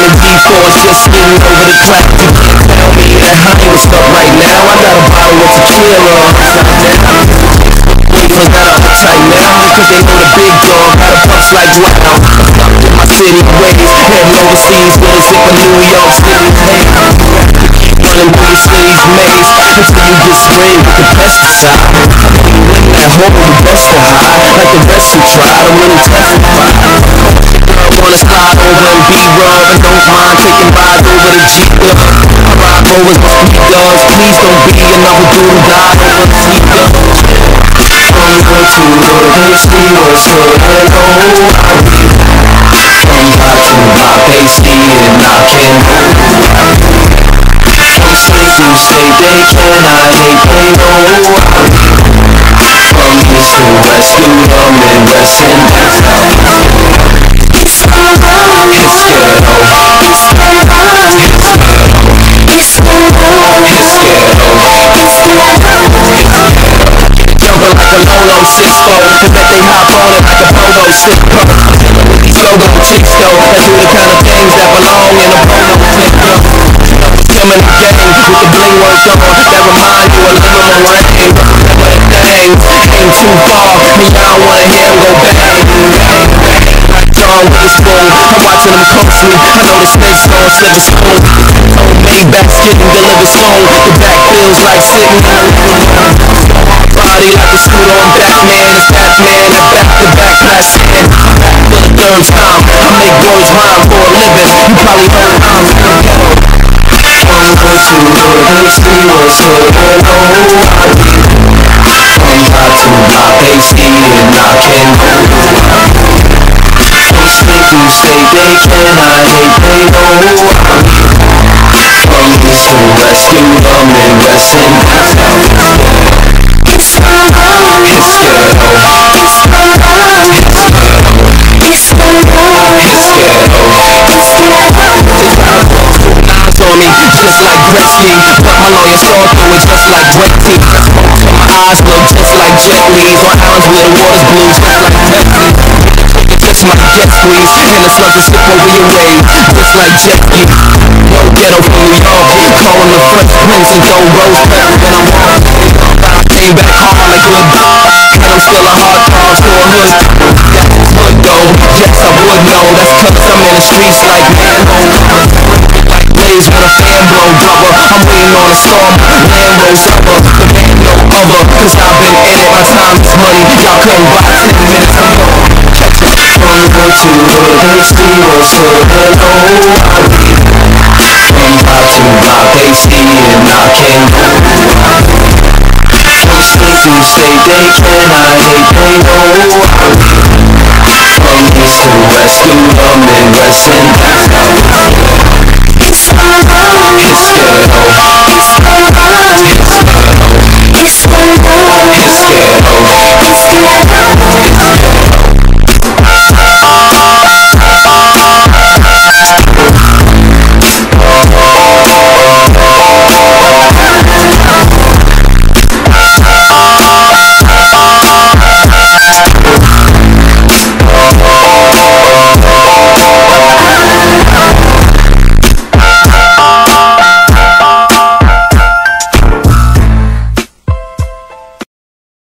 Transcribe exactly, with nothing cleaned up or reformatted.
D-fours just spitting over the cloud. You can't tell me that I ain't stuck right now. I got a bottle of tequila upside down. Niggas got a uptight now because they know the big dog got a punch like wow. Stuck in my city ways, heading overseas with a zip of New York City pain. Running through the city's maze until you get sprayed with the pesticide. When you in that hole, the best to hide. Like the rest who tried, I'm really testify. Girl wanna slide over and be rough and don't mind taking rides over the G-Club. I ride rollers with street dogs. Please don't be another dude who died over the T-Club. I'm going to the city what's good and oh I be. From God to my pasty and knocking. Those things who say they can, I hate they know I be. From east to west, through them and west and that's how we do. It's ghetto, it's ghetto, it's ghetto, it's ghetto. Jumping like a Lolo six four, I bet they hop on it like a polo stick pro. With these logo chicks though, that do the kind of things that belong in a polo clip though. Come in the game with the bling work on, that remind you of living on rain. But if things ain't too far, me I don't wanna hear them go bang, bang, bang. Like John Witherspoon, I'm watching them closely. I know the snakes gon' silver spoon. Homemade basket and deliver soon. The back feels like sitting in a living room. Body like a suit on Batman. It's Batman and back-to-back plastic. I'm back for the third time. I make words rhyme for a living. You probably heard I'm in the ghetto. I'm going to the city what's good and oh I be. From God to my pasty and knocking. Those things who say they can, I hate they know I be. From east to west, through them and west and that's how we do. It's ghetto, it's ghetto, it's ghetto, it's ghetto, it's ghetto, it's ghetto, it's ghetto. On me, just like Gretzky, but my lawyers saw through it just like wet tea. Smoke till my eyes look just like jet leaves on islands where the water's blue, just like Pepsi. Just my jet squeeze, and the slugs will slip over your wave, just like jet ski. No ghetto from New York, calling the Fresh Prince and throw rose petals when I'm wrong. Came back hard like good dog, and I'm still a hard dog to a hood. That's hood though, yes I would know. That's cause I'm in the streets like man home. Blaze with a fan blow rubber. I'm waiting on a storm, land rolls over. The man no other, cause I've been in it. My time is money, y'all couldn't buy ten minutes ago. I'm going to the city what's good and oh I be. From God to my pasty and knocking. Those things who say they can, I hate they know I be. From east to west, through them and west and that's how we do.